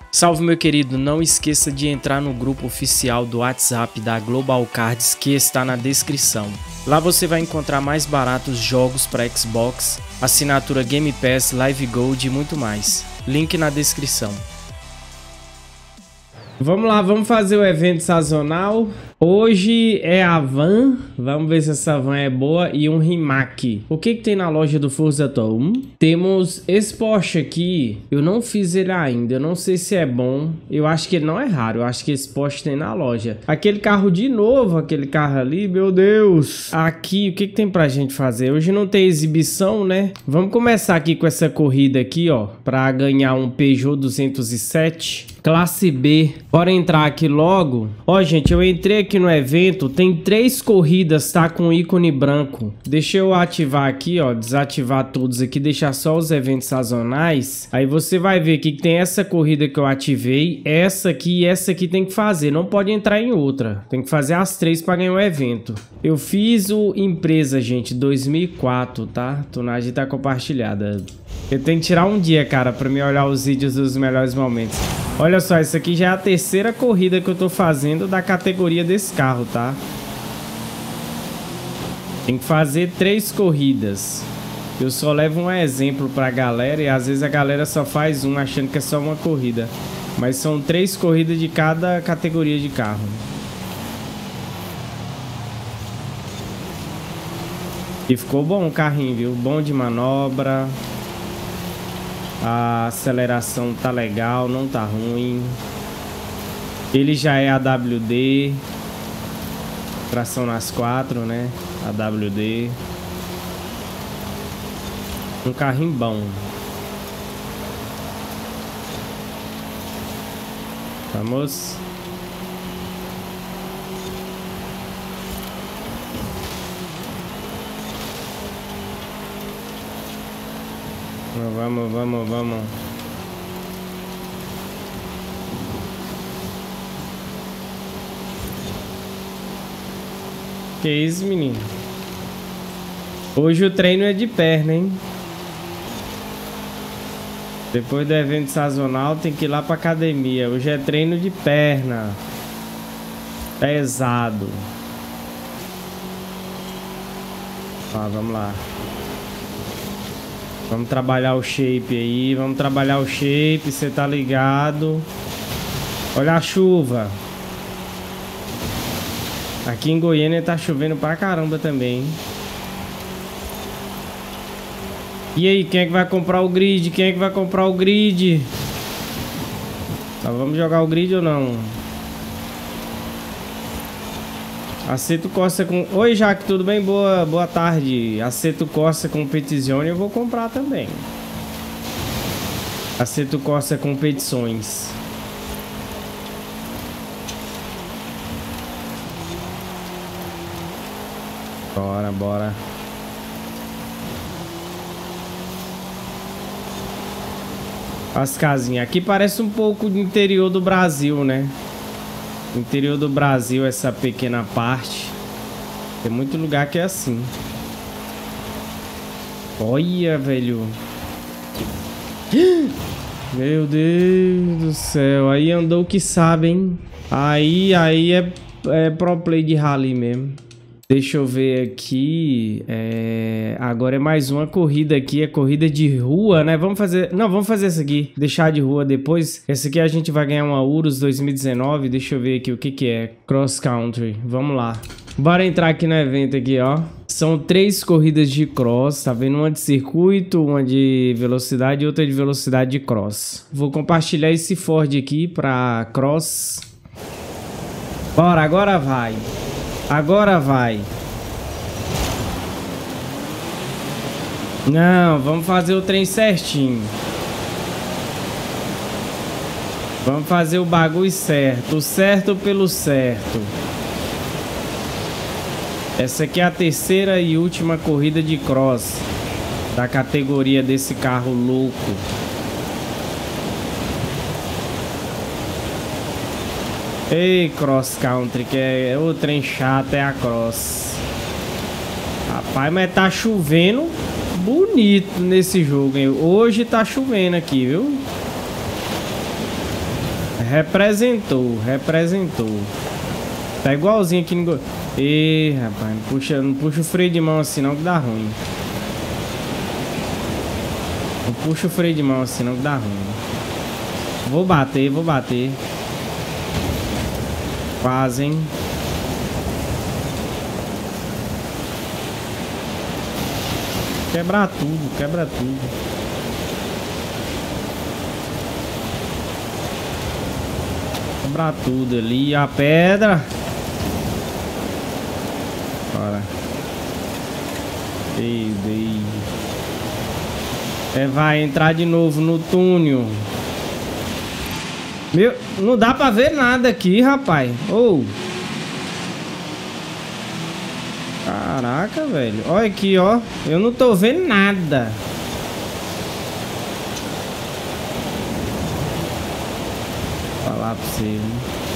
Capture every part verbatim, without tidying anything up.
Salve, meu querido, não esqueça de entrar no grupo oficial do WhatsApp da Global Cards que está na descrição. Lá você vai encontrar mais baratos jogos para Xbox, assinatura Game Pass, Live Gold e muito mais. Link na descrição. Vamos lá, vamos fazer o evento sazonal. Hoje é a van, vamos ver se essa van é boa, e um Rimac. O que que tem na loja do Forza Tom? Temos esse Porsche aqui, eu não fiz ele ainda, eu não sei se é bom. Eu acho que ele não é raro, eu acho que esse Porsche tem na loja. Aquele carro de novo, aquele carro ali, meu Deus. Aqui, o que que tem pra gente fazer? Hoje não tem exibição, né? Vamos começar aqui com essa corrida aqui, ó, pra ganhar um Peugeot duzentos e sete. Classe B. Bora entrar aqui logo. Ó, gente, eu entrei aqui no evento. Tem três corridas, tá? Com ícone branco. Deixa eu ativar aqui, ó. Desativar todos aqui. Deixar só os eventos sazonais. Aí você vai ver aqui que tem essa corrida que eu ativei. Essa aqui e essa aqui tem que fazer. Não pode entrar em outra. Tem que fazer as três para ganhar o evento. Eu fiz o Empresa, gente. dois mil e quatro, tá? A tonagem tá compartilhada. Eu tenho que tirar um dia, cara, pra me olhar os vídeos dos melhores momentos. Olha só, isso aqui já é a terceira corrida que eu tô fazendo da categoria desse carro, tá? Tem que fazer três corridas. Eu só levo um exemplo pra galera e às vezes a galera só faz um achando que é só uma corrida. Mas são três corridas de cada categoria de carro. E ficou bom o carrinho, viu? Bom de manobra. A aceleração tá legal, não tá ruim. Ele já é A W D. Tração nas quatro, né? A W D. Um carrinho bom. Vamos. Vamos, vamos, vamos. Que isso, menino? Hoje o treino é de perna, hein? Depois do evento sazonal tem que ir lá pra academia. Hoje é treino de perna. Pesado. Ó, vamos lá. Vamos trabalhar o shape aí, vamos trabalhar o shape, você tá ligado? Olha a chuva. Aqui em Goiânia tá chovendo pra caramba também. E aí, quem é que vai comprar o grid? Quem é que vai comprar o grid? Tá, vamos jogar o grid ou não? Aceto Costa com... Oi, Jaque, tudo bem? Boa, boa tarde. Aceto Costa Competizione eu vou comprar também. Aceto Costa Competições. Bora, bora. As casinhas. Aqui parece um pouco do interior do Brasil, né? Interior do Brasil, essa pequena parte. Tem muito lugar que é assim. Olha, velho. Meu Deus do céu. Aí andou que sabe, hein? Aí, aí é, é pro play de rally mesmo. Deixa eu ver aqui. É... Agora é mais uma corrida aqui. É corrida de rua, né? Vamos fazer... Não, vamos fazer essa aqui. Deixar de rua depois. Essa aqui a gente vai ganhar uma Urus dois mil e dezenove. Deixa eu ver aqui o que que é. Cross Country. Vamos lá. Bora entrar aqui no evento aqui, ó. São três corridas de cross. Tá vendo? Uma de circuito, uma de velocidade e outra de velocidade de cross. Vou compartilhar esse Ford aqui pra cross. Bora, agora vai. Agora vai. Não, vamos fazer o trem certinho. Vamos fazer o bagulho certo. O certo pelo certo. Essa aqui é a terceira e última corrida de cross da categoria desse carro louco. Ei, cross country, que é o trem chato, é a cross. Rapaz, mas tá chovendo bonito nesse jogo, hein? Hoje tá chovendo aqui, viu? Representou, representou. Tá igualzinho aqui no... Ih, rapaz, não puxa, não puxa o freio de mão assim não que dá ruim. Não puxa o freio de mão assim não que dá ruim. Vou bater, vou bater. Quase, hein? Quebrar tudo, quebra tudo. Quebrar tudo ali, a pedra. Bora. Ei, ei. É, vai entrar de novo no túnel. Meu, não dá pra ver nada aqui, rapaz. Oh. Caraca, velho. Olha aqui, ó. Eu não tô vendo nada. Vou falar pra você, hein?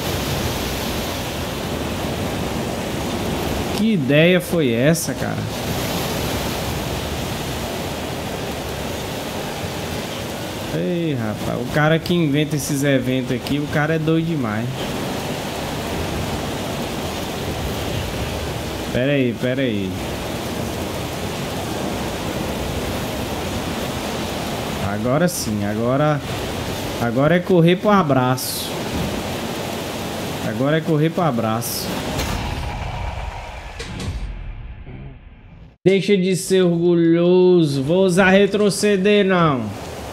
Que ideia foi essa, cara? Ei, rapaz. O cara que inventa esses eventos aqui, o cara é doido demais. Pera aí, pera aí. Agora sim, agora... Agora é correr pro abraço. Agora é correr pro abraço. Deixa de ser orgulhoso. Vou usar retroceder, não.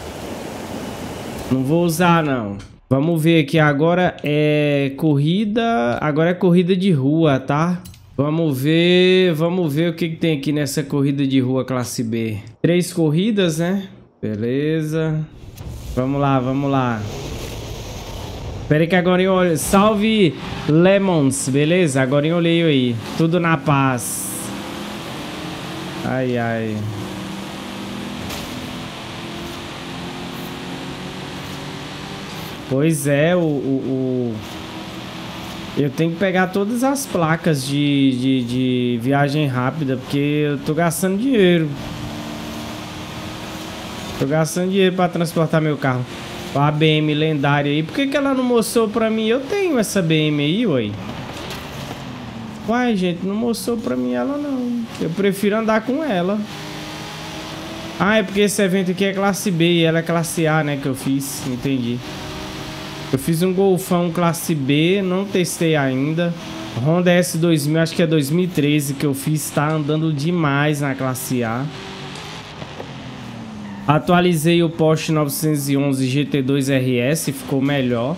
Não vou usar, não. Vamos ver aqui. Agora é corrida... Agora é corrida de rua, tá? Vamos ver, vamos ver o que, que tem aqui nessa corrida de rua classe B. Três corridas, né? Beleza. Vamos lá, vamos lá. Espera aí que agora eu olho. Salve Lemons, beleza? Agora eu olhei aí. Tudo na paz. Ai, ai. Pois é, o... o, o... Eu tenho que pegar todas as placas de, de, de viagem rápida, porque eu tô gastando dinheiro. Tô gastando dinheiro pra transportar meu carro. A B M lendária aí. Por que que ela não mostrou pra mim? Eu tenho essa B M aí, ué. Uai, gente, não mostrou pra mim ela, não. Eu prefiro andar com ela. Ah, é porque esse evento aqui é classe B e ela é classe A, né, que eu fiz. Entendi. Eu fiz um Golfão classe B, não testei ainda. Honda S dois mil, acho que é dois mil e treze que eu fiz, tá andando demais na classe A. Atualizei o Porsche novecentos e onze G T dois R S, ficou melhor.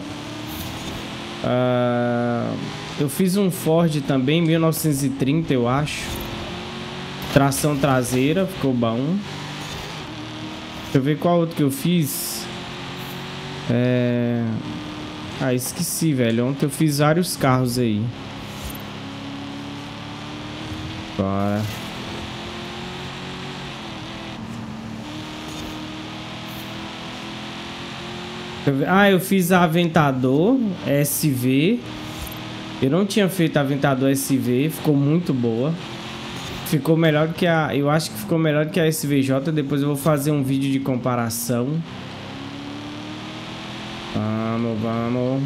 Uh, eu fiz um Ford também, mil novecentos e trinta eu acho. Tração traseira, ficou bom. Deixa eu ver qual outro que eu fiz. É... Ah, esqueci, velho. Ontem eu fiz vários carros aí. Bora. Ah, eu fiz a Aventador S V. Eu não tinha feito a Aventador S V. Ficou muito boa. Ficou melhor que a... Eu acho que ficou melhor que a S V J. Depois eu vou fazer um vídeo de comparação. Vamos, vamos.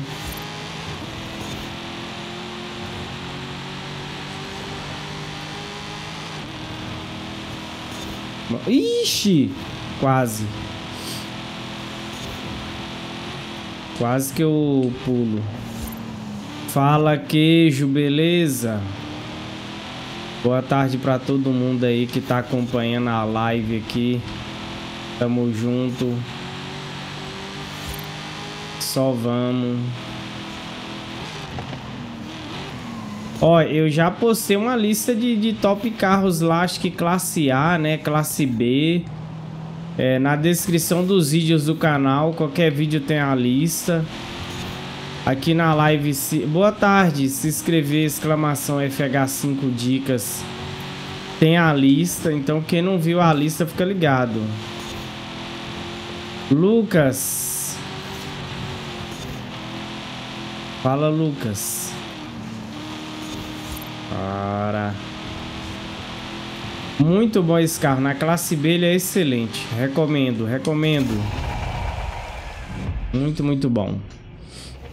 Ixi! Quase. Quase que eu pulo. Fala, queijo, beleza? Boa tarde pra todo mundo aí que tá acompanhando a live aqui. Tamo junto. Só vamos. Ó, eu já postei uma lista de, de top carros lá, acho que classe A, né? Classe B. É, na descrição dos vídeos do canal, qualquer vídeo tem a lista. Aqui na live, se... boa tarde, se inscrever, exclamação F H cinco dicas. Tem a lista, então quem não viu a lista fica ligado. Lucas. Fala, Lucas. Para. Muito bom esse carro. Na classe B ele é excelente. Recomendo, recomendo. Muito, muito bom.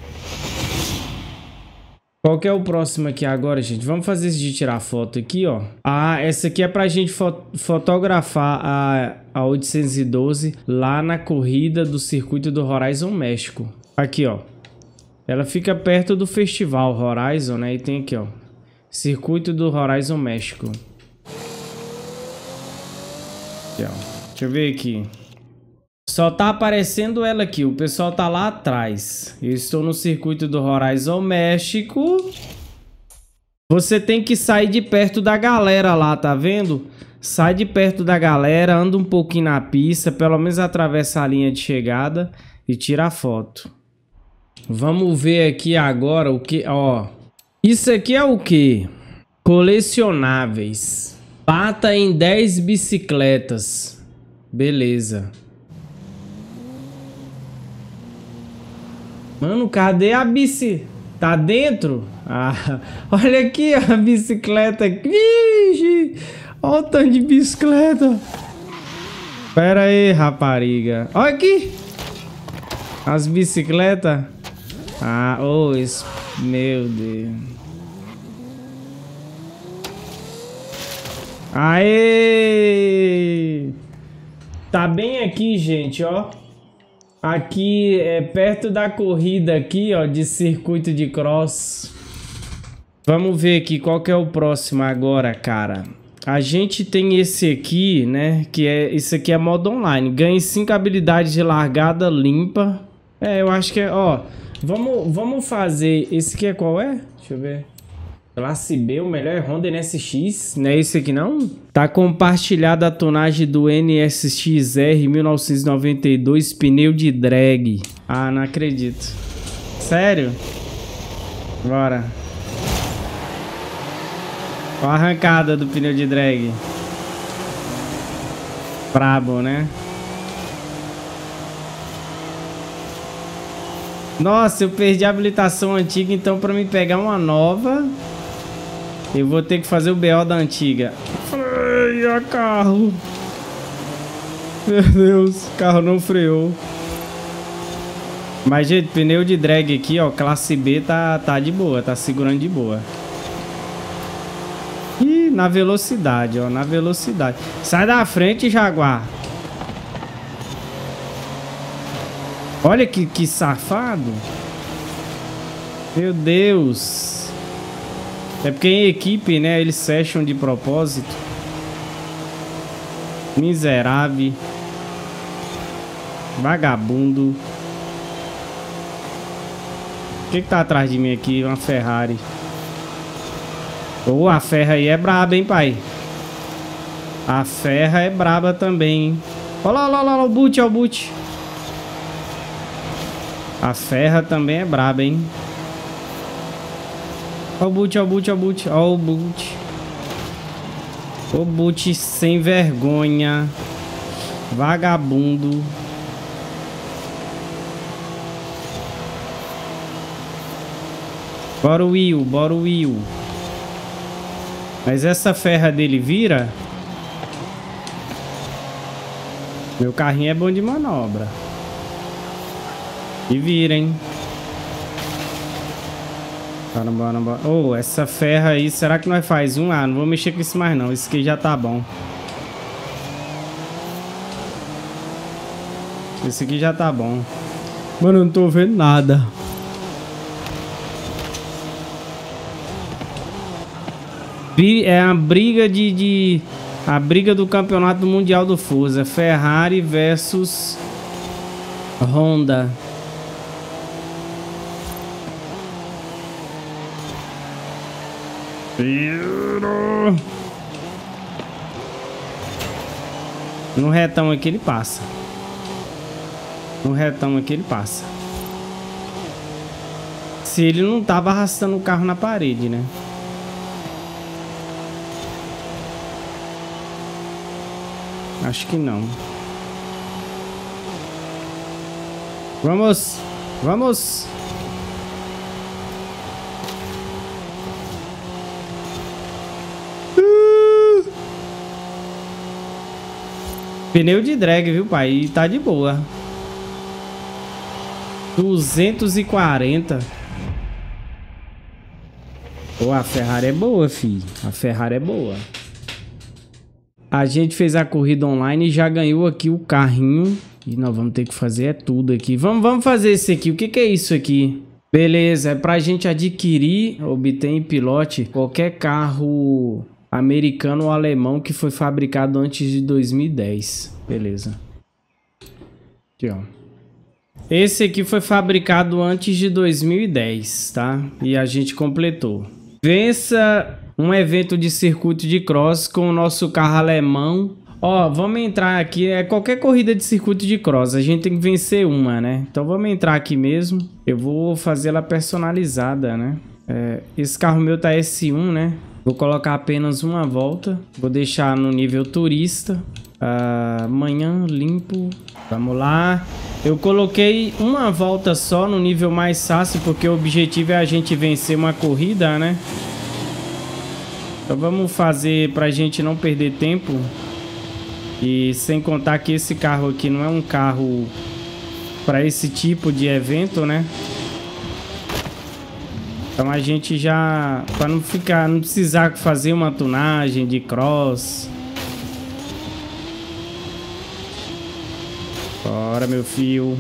Qual que é o próximo aqui agora, gente? Vamos fazer esse de tirar foto aqui, ó. Ah, essa aqui é pra gente fo fotografar a, a oitocentos e doze lá na corrida do circuito do Horizon México. Aqui, ó. Ela fica perto do festival Horizon, né? E tem aqui, ó. Circuito do Horizon México. Aqui, ó. Deixa eu ver aqui. Só tá aparecendo ela aqui. O pessoal tá lá atrás. Eu estou no circuito do Horizon México. Você tem que sair de perto da galera lá, tá vendo? Sai de perto da galera, anda um pouquinho na pista, pelo menos atravessa a linha de chegada e tira a foto. Vamos ver aqui agora o que, ó. Isso aqui é o que? Colecionáveis. Bata em dez bicicletas. Beleza. Mano, cadê a bici? Tá dentro? Ah, olha aqui a bicicleta. Vixe, olha o tanto de bicicleta. Pera aí, rapariga. Olha aqui. As bicicletas. Ah, oh, isso. Meu Deus. Aê! Tá bem aqui, gente, ó. Aqui é perto da corrida aqui, ó, de circuito de cross. Vamos ver aqui qual que é o próximo agora, cara. A gente tem esse aqui, né, que é, esse aqui é modo online. Ganhe cinco habilidades de largada limpa. É, eu acho que é, ó, vamos, vamos fazer, esse aqui é qual é? Deixa eu ver. Classe B, o melhor é Honda N S X, não é esse aqui não? Tá compartilhada a tonagem do N S X R mil novecentos e noventa e dois, pneu de drag. Ah, não acredito. Sério? Bora. Olha a arrancada do pneu de drag. Brabo, né? Nossa, eu perdi a habilitação antiga, então pra me pegar uma nova... eu vou ter que fazer o B O da antiga. Freia, carro. Meu Deus, o carro não freou. Mas, gente, pneu de drag aqui, ó. Classe B tá, tá de boa, tá segurando de boa. E na velocidade, ó. Na velocidade. Sai da frente, Jaguar. Olha que, que safado. Meu Deus. É porque em equipe, né, eles fecham de propósito. Miserável. Vagabundo. O que que tá atrás de mim aqui? Uma Ferrari. Oh, a Ferra aí é braba, hein, pai? A Ferra é braba também, hein? Olha lá, olha lá, olha lá, o boot, olha o boot. A Ferra também é braba, hein? Olha o boot, olha o boot, olha o boot. Olha o boot. O boot sem vergonha. Vagabundo. Bora o Will, bora o Will. Mas essa Ferra dele vira. Meu carrinho é bom de manobra. E vira, hein? Bora, bora, bora. Oh, essa Ferra aí, será que nós faz um? Ah, não vou mexer com isso mais não. Esse aqui já tá bom. Esse aqui já tá bom. Mano, eu não tô vendo nada. É a briga de, de... a briga do campeonato mundial do Forza. Ferrari versus Honda. No retão aqui ele passa. No retão aqui ele passa. Se ele não tava arrastando o carro na parede, né? Acho que não. Vamos. Vamos. Uh. Pneu de drag, viu, pai? E tá de boa. duzentos e quarenta. Pô, a Ferrari é boa, filho. A Ferrari é boa. A gente fez a corrida online e já ganhou aqui o carrinho. E nós vamos ter que fazer é tudo aqui. Vamos, vamos fazer esse aqui. O que, que é isso aqui? Beleza, é pra gente adquirir, obter em pilote qualquer carro americano ou alemão que foi fabricado antes de dois mil e dez. Beleza. Aqui, ó. Esse aqui foi fabricado antes de dois mil e dez, tá? E a gente completou. Vença um evento de circuito de cross com o nosso carro alemão. Ó, vamos entrar aqui, é qualquer corrida de circuito de cross, a gente tem que vencer uma, né? Então vamos entrar aqui mesmo. Eu vou fazer ela personalizada, né? É, esse carro meu tá S um, né? Vou colocar apenas uma volta. Vou deixar no nível turista. Uh, amanhã limpo. Vamos lá. Eu coloquei uma volta só no nível mais fácil, porque o objetivo é a gente vencer uma corrida, né? Então vamos fazer pra gente não perder tempo. E sem contar que esse carro aqui não é um carro para esse tipo de evento, né? Então a gente já, para não ficar, não precisar fazer uma tunagem de cross. Bora, meu filho.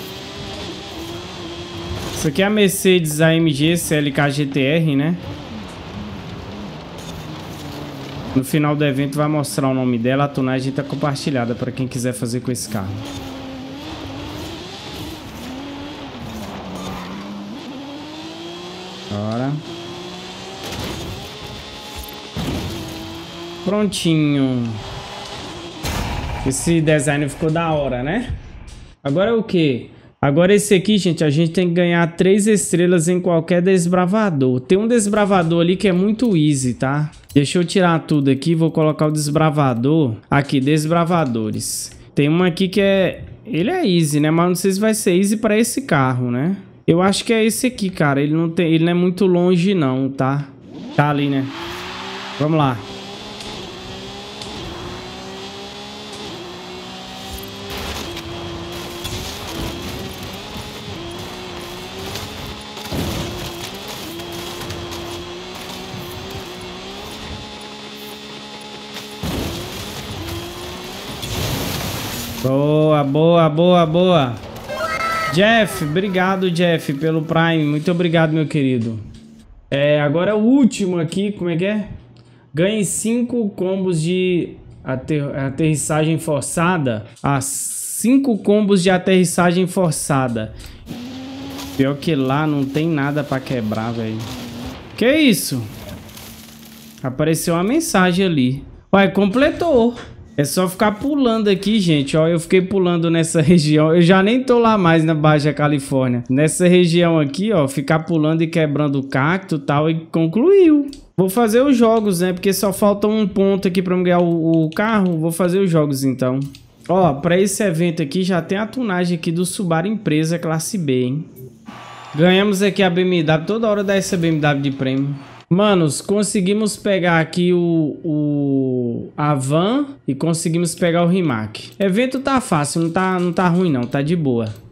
Isso aqui é a Mercedes A M G C L K G T R, né? No final do evento vai mostrar o nome dela, a tunagem está compartilhada para quem quiser fazer com esse carro. Bora. Prontinho. Esse design ficou da hora, né? Agora é o que? Agora esse aqui, gente, a gente tem que ganhar três estrelas em qualquer desbravador. Tem um desbravador ali que é muito easy, tá? Deixa eu tirar tudo aqui, vou colocar o desbravador. Aqui, desbravadores. Tem uma aqui que é... Ele é easy, né? Mas não sei se vai ser easy para esse carro, né? Eu acho que é esse aqui, cara. Ele não tem... Ele não é muito longe, não, tá? Tá ali, né? Vamos lá. Boa, boa, boa, boa. Jeff, obrigado, Jeff, pelo Prime. Muito obrigado, meu querido. É, agora o último aqui, como é que é? Ganhe cinco combos de ater aterrissagem forçada. Ah, cinco combos de aterrissagem forçada. Pior que lá não tem nada pra quebrar, velho. Que isso? Apareceu uma mensagem ali. Ué, completou. É só ficar pulando aqui, gente, ó, eu fiquei pulando nessa região, eu já nem tô lá mais na Baixa Califórnia. Nessa região aqui, ó, ficar pulando e quebrando o cacto e tal, e concluiu. Vou fazer os jogos, né, porque só falta um ponto aqui pra me ganhar o, o carro, vou fazer os jogos então. Ó, pra esse evento aqui já tem a tunagem aqui do Subaru Impreza Classe B, hein. Ganhamos aqui a B M W, toda hora dá essa B M W de prêmio. Manos, conseguimos pegar aqui o, o a van e conseguimos pegar o Rimac. Evento tá fácil, não tá, não tá ruim não, tá de boa.